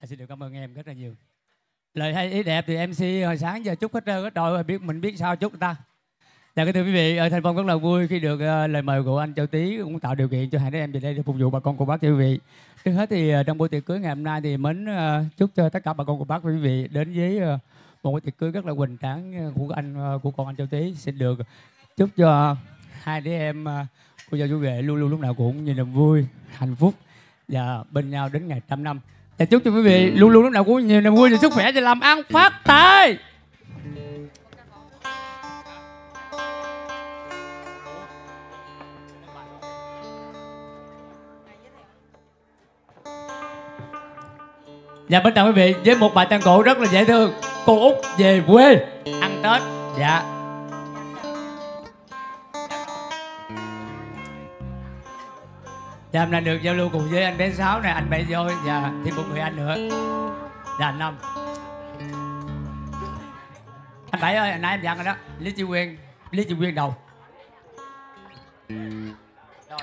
Xin được cảm ơn em rất là nhiều. Lời hay ý đẹp thì MC hồi sáng giờ chúc hết trơn hết trọi, mình biết sao chúc người ta. Dạ kính thưa quý vị, ở Thanh Phong rất là vui khi được lời mời của anh Châu Tý cũng tạo điều kiện cho hai đứa em về đây để phục vụ bà con cô bác cho quý vị. Trước hết thì trong buổi tiệc cưới ngày hôm nay thì mến chúc cho tất cả bà con cô bác quý vị đến với một buổi tiệc cưới rất là hoành tráng của con anh Châu Tý. Xin được chúc cho hai đứa em cô dâu chú rể luôn luôn lúc nào cũng như niềm vui, hạnh phúc và bên nhau đến ngày 100 năm. Và chúc cho quý vị luôn luôn lúc nào cũng nhiều niềm vui và sức khỏe và làm ăn phát tài. Dạ bên chào quý vị với một bài tân cổ rất là dễ thương, cô Út về quê ăn Tết. Dạ. Dạ hôm nay được giao lưu cùng với anh bé Sáu này, anh Bảy Voi và thêm một người anh nữa. Dạ anh Năm. Anh Bảy ơi, nãy em dặn rồi đó, Lý Chi Quyên đầu. Rồi.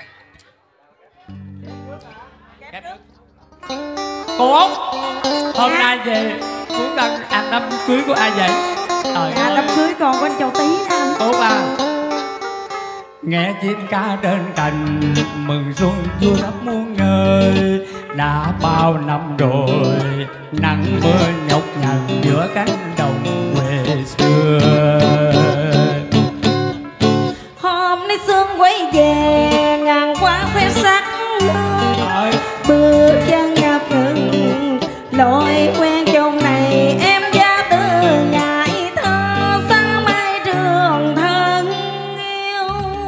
Cô Út, hôm nay về muốn ăn đám cưới của ai vậy? Đám cưới con của anh Châu Tý đó anh. Út à, nghe chim ca trên cành mừng xuân vui khắp muôn nơi. Đã bao năm rồi nắng mưa nhọc nhằn giữa cánh đồng quê xưa. Hôm nay sương quay về ngàn qua khoe sắc hương, bước chân ngập ngừng lối quen chốn này. Em ra từ ngày thơ xa mai trường thân yêu.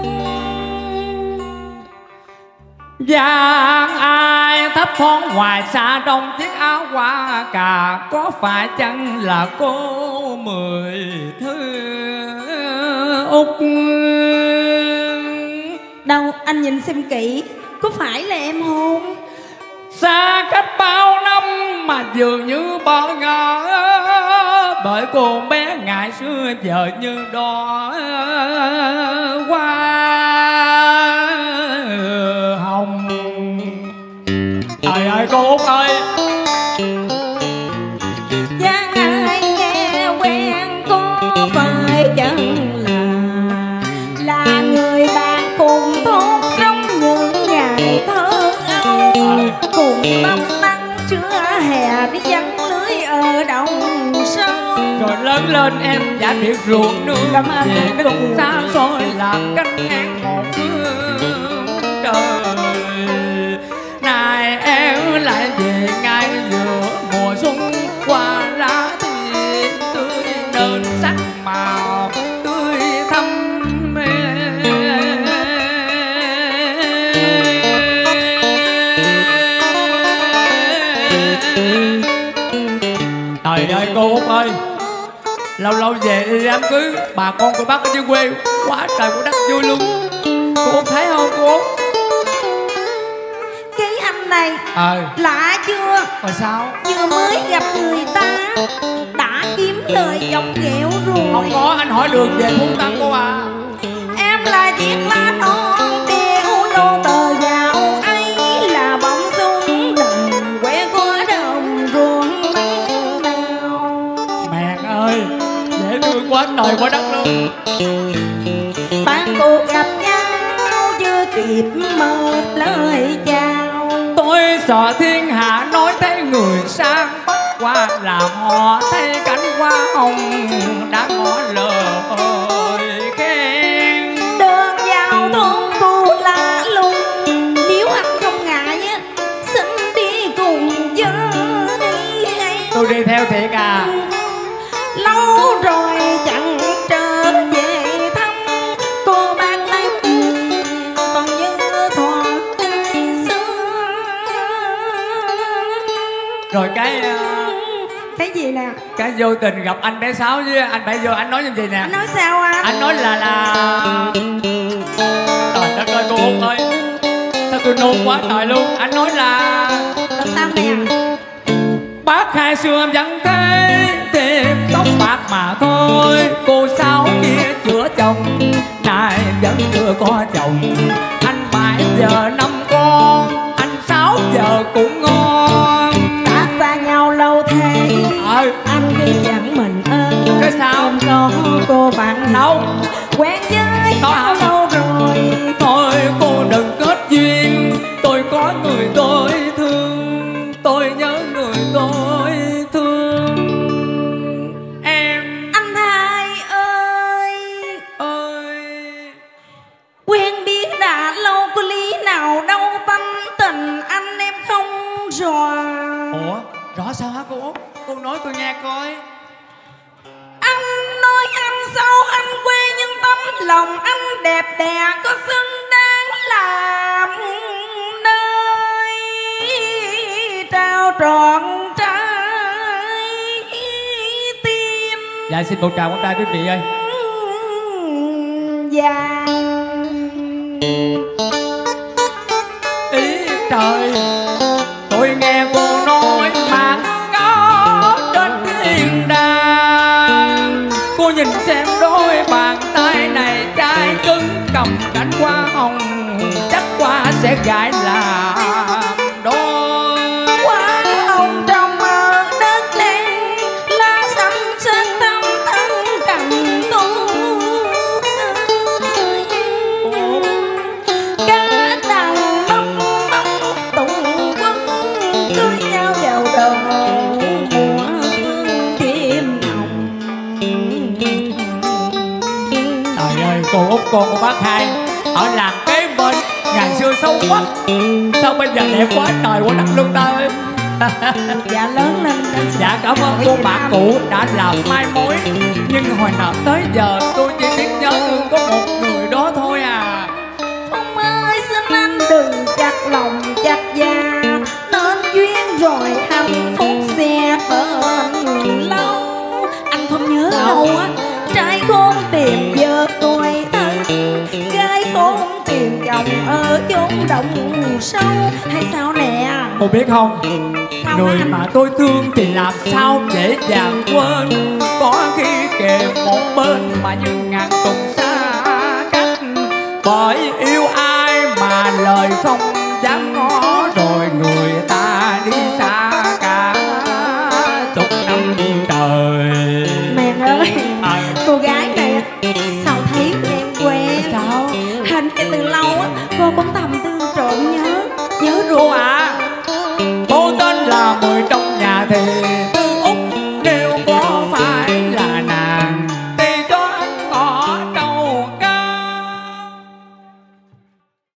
Giang ai thấp thoáng ngoài xa trong chiếc áo hoa cà, có phải chăng là cô Mười Thư Út? Đâu anh nhìn xem kỹ, có phải là em không? Xa cách bao năm mà dường như bỏ ngỏ, bởi cô bé ngày xưa giờ như đóa hoa hồng. Trời ơi cô Út ơi, Giang ai nghe quen có phải chăng là người bạn cùng thốt trong những ngày thơ âu, cùng năm nắng trưa hè đi giăng lưới ở đồng sâu. rồi lớn lên em đã biết ruộng nương về cùng xa xôi làm cánh ngang một phương trời. Này em lại về ngay giữa mùa xuân, qua lá thì tươi nên sắc màu tươi thắm. Trời ơi cô Út ơi, lâu lâu về đi đám cưới bà con của bác ở dưới quê quá trời của đất vui luôn. Cô Út thấy không cô Út? Cái anh này lạ chưa? Rồi sao? Vừa mới gặp người ta đã kiếm lời dọc ghẹo rồi. Không có, anh hỏi đường về Phú Tân cô à. Em là chiếc lá non đeo lô tờ dạo ấy, là bóng súng đừng quẹ qua đồng ruộng nào. Mẹ ơi, dễ thương quá trời quá đất luôn. Bạn cuộc gặp nhau chưa kịp mở lời chào, tôi sợ thiên hạ nói thấy người sang bắt qua, làm họ thấy cánh hoa hồng đã ngỏ lời khen. đường vào thôn cô lạ lùng, nếu anh không ngại á xin đi cùng với. Tôi đi theo thiệt à? Lâu rồi chẳng trở về thăm cô bác láng giềng, còn như thuở ngày xưa. Rồi cái gì nè? Cái vô tình gặp anh bé Sáu với anh Bảy vô, anh nói như gì nè? Anh nói sao anh? Anh nói là trời đất ơi cô Út ơi, sao tôi nôn quá trời luôn. Anh nói là sao nè? bác hai xưa vẫn thế, thêm tóc bạc mà thôi. Cô Sáu kia chữa chồng, nay vẫn chưa có chồng. Anh Bảy giờ 5 con, anh Sáu giờ cũng ngon. Đã xa nhau tôi có người tôi thương, tôi nhớ người tôi thương. Em anh hai ơi, quen biết đã lâu có lý nào đâu tánh tình anh em không rõ. Ủa rõ sao hả cô Út? Cô nói tôi nghe coi. Anh nói anh sao anh quê nhưng tấm lòng anh đẹp đẽ có xứng đáng làm nơi trao trọn trái tim. Dạ xin một tràng con trai quý vị ơi. Dạ Ý trời, tôi nghe cô nói mà ngó đến thiên đàng. Cô nhìn xem đôi bàn tay này chai cứng cầm cánh hoa hồng, chắc qua sẽ gãi làm đôi. hoa hồng trong ở đất đen, lá xanh xanh thắm thắm cành tu. Cá đằng bóng bóng tùng quân cưới nhau vào đầu mùa xuân thêm nồng. Trời ơi, cô Út con của bác Hai ở làng kế bên ngày xưa xấu quá, sao bây giờ đẹp quá trời quá đất luôn ta ơi. Dạ lớn lên anh sẽ Dạ cảm ơn cô bạn cũ đã làm mai mối, nhưng hồi nào tới giờ tôi chỉ biết nhớ thương có một người đó thôi à. Phong ơi xin anh đừng chặt lòng chặt da, nên duyên rồi hạnh phúc sẽ bền lâu. Anh không nhớ đâu á, trai khôn tìm vợ tuổi thân, gái khôn tìm chồng ở chốn đồng sâu. Hay sao nè? Cô biết không, Sao người anh? mà tôi thương thì làm sao dễ dàng quên. Có khi kề một bên mà như ngàn tùng xa cách. Bởi yêu ai mà lời không dám ngó, rồi người ta đi xa cả chục năm trời. Mẹ ơi, cô gái này á, sao thấy quen quen? Sao? Hình như từ lâu á, cô cũng thầm thương trộm nhớ Cô ruột. à, cô tên là Mười trong nhà thì